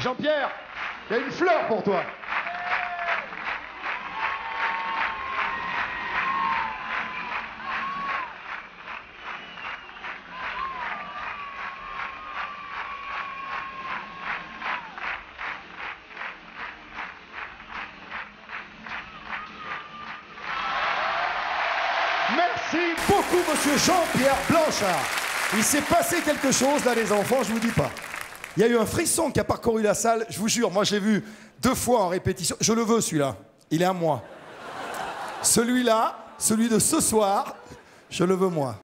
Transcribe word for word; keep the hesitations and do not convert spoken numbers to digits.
Jean-Pierre, il y a une fleur pour toi. Merci beaucoup, monsieur Jean-Pierre Blanchard. Il s'est passé quelque chose là, les enfants, je vous dis pas. Il y a eu un frisson qui a parcouru la salle, je vous jure, moi j'ai vu deux fois en répétition. Je le veux celui-là, il est à moi. Celui-là, celui de ce soir, je le veux moi.